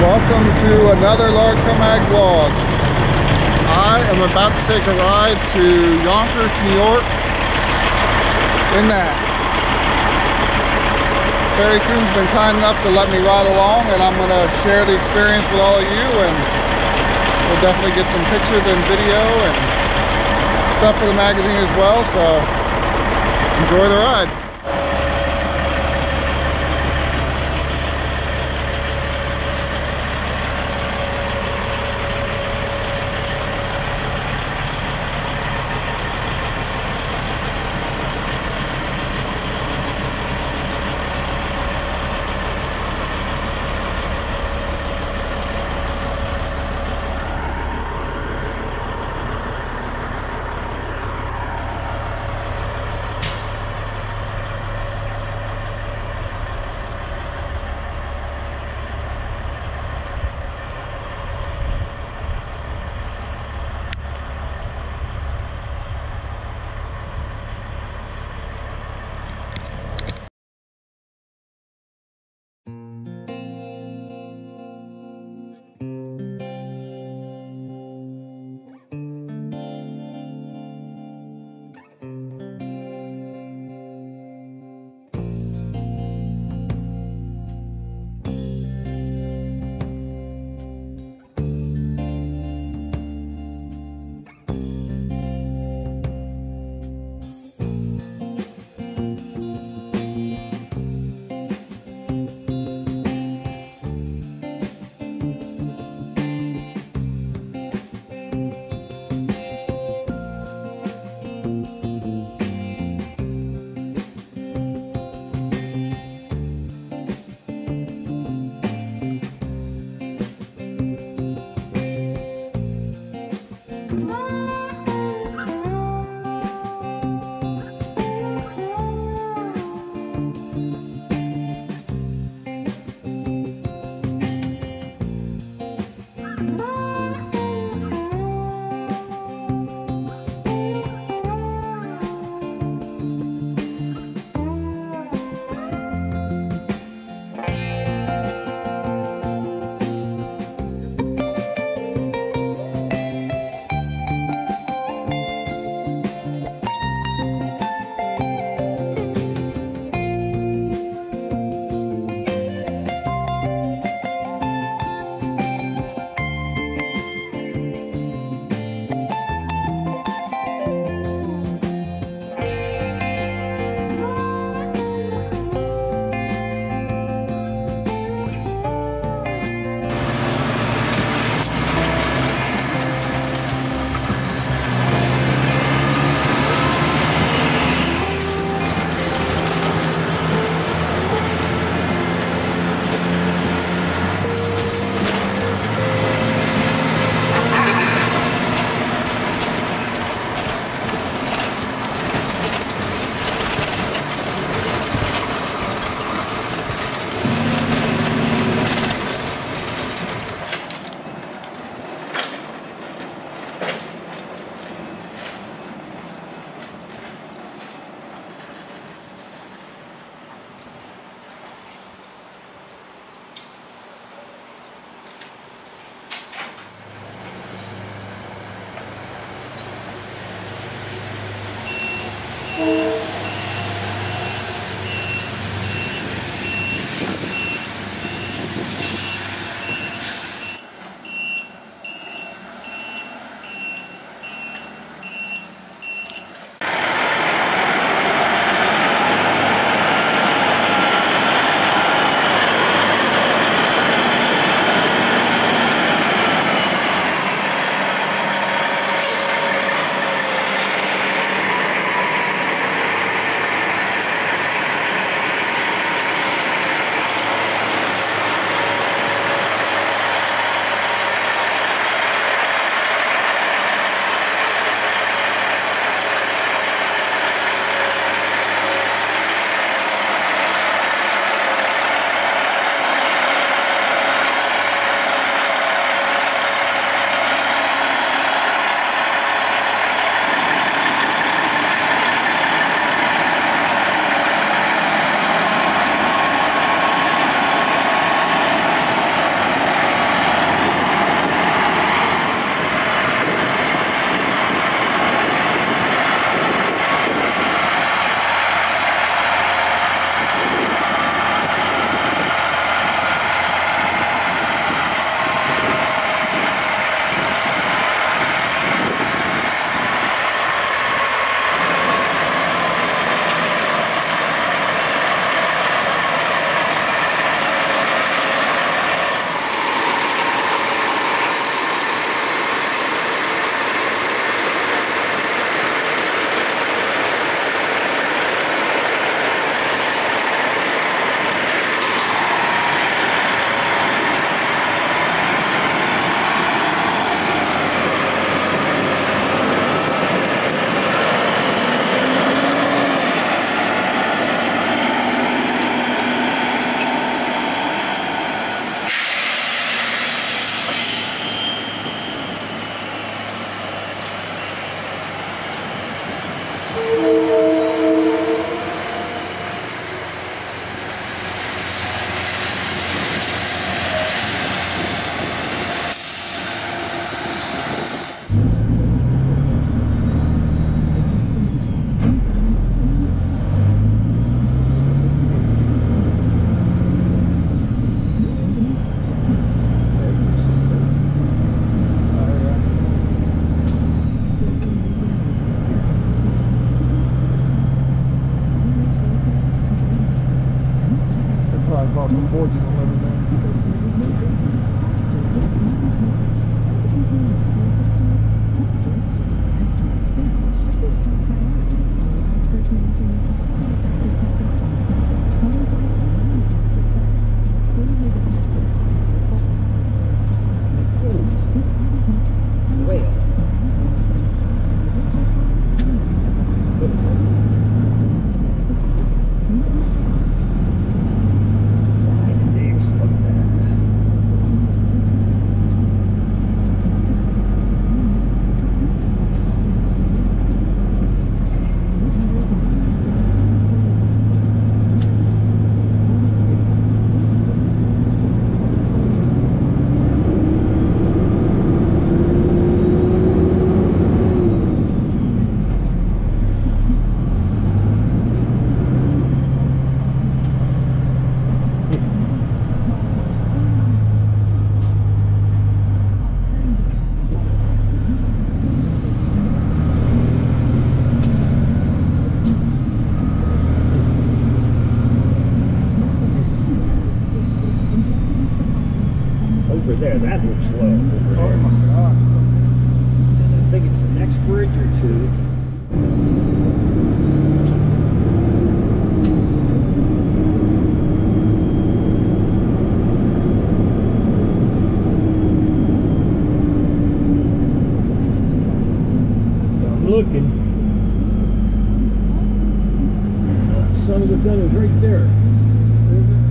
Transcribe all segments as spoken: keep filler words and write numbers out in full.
Welcome to another Large Com Ag vlog. I am about to take a ride to Yonkers, New York in that. Barry Kuhn's been kind enough to let me ride along, and I'm going to share the experience with all of you, and we'll definitely get some pictures and video and stuff for the magazine as well, so enjoy the ride. Ford's still living there. Over there, that looks low. Over Oh there. my gosh. And I think it's the next bridge or two. I'm looking. That son of a gun is right there. Is it?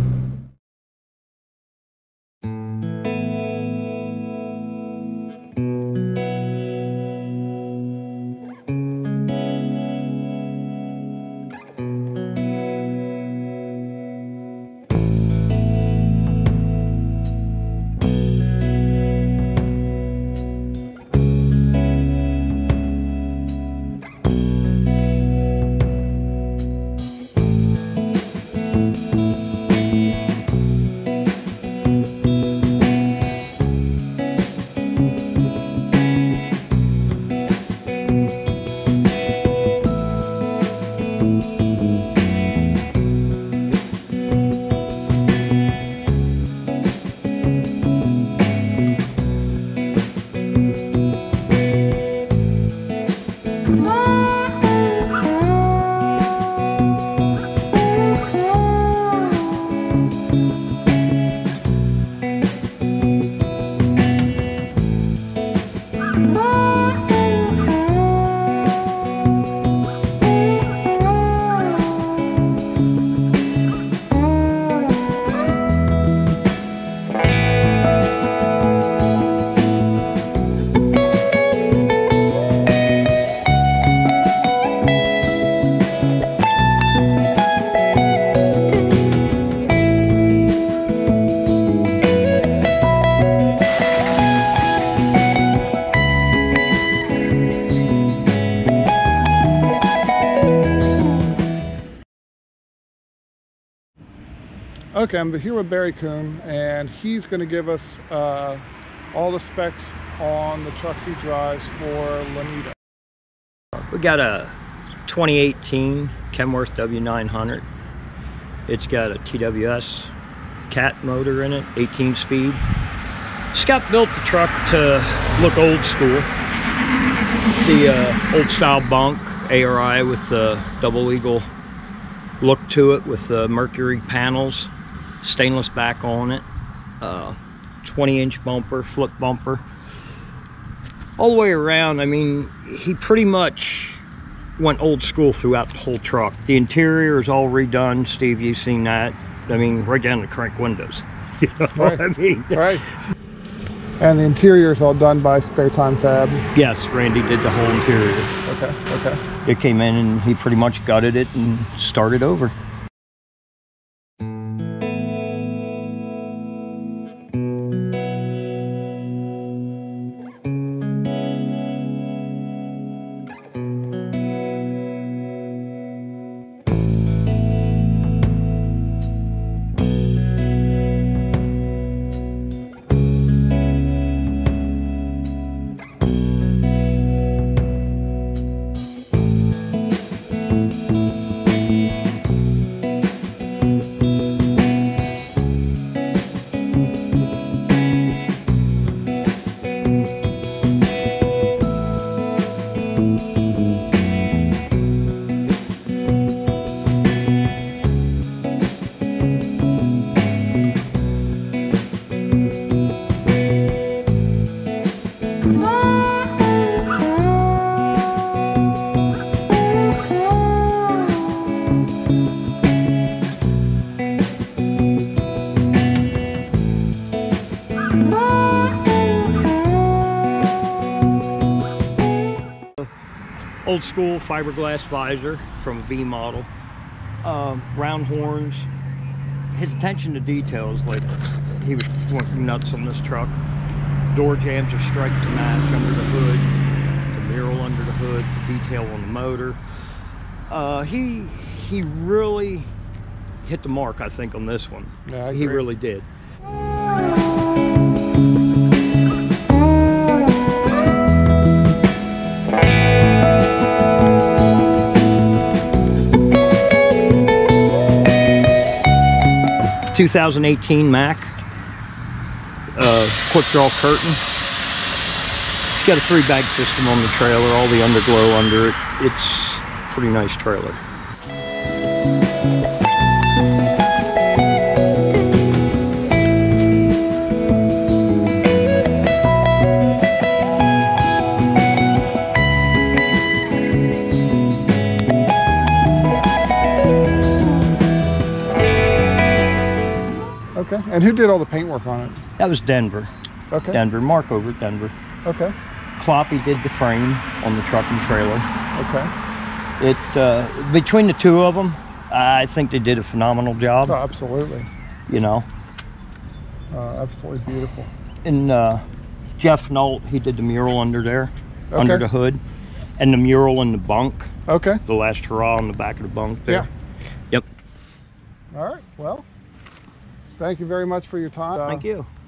Okay, I'm here with Barry Kuhn, and he's going to give us uh, all the specs on the truck he drives for Lanita. We got a twenty eighteen Kenworth W nine hundred. It's got a T W S cat motor in it, eighteen speed. Scott built the truck to look old school. The uh, old style bunk, A R I with the double eagle look to it with the Mercury panels, stainless back on it, uh, twenty inch bumper, flip bumper. All the way around, I mean, he pretty much went old school throughout the whole truck. The interior is all redone. Steve, you've seen that. I mean, right down to crank windows. You know Right. what I mean? Right. And the interior is all done by Spare Time Fab. Yes, Randy did the whole interior. Okay, okay. It came in and he pretty much gutted it and started over. Old school fiberglass visor from a B model. Um, round horns. His attention to details, like he was going nuts on this truck. Door jambs are striped to match under the hood. The mural under the hood. The detail on the motor. Uh, he he really hit the mark, I think, on this one. Yeah, I he agree. really did. two thousand eighteen Mac, uh, quick draw curtain. It's got a three bag system on the trailer, all the underglow under it. It's a pretty nice trailer. Okay, and who did all the paintwork on it? That was Denver. Okay. Denver, Mark over at Denver. Okay. Kloppy did the frame on the truck and trailer. Okay. It, uh, between the two of them, I think they did a phenomenal job. Oh, absolutely. You know. Uh, absolutely beautiful. And uh, Jeff Nolt, he did the mural under there, Okay. under the hood. And the mural in the bunk. Okay. The last hurrah on the back of the bunk there. Yeah. Yep. All right, well, thank you very much for your time. Thank you.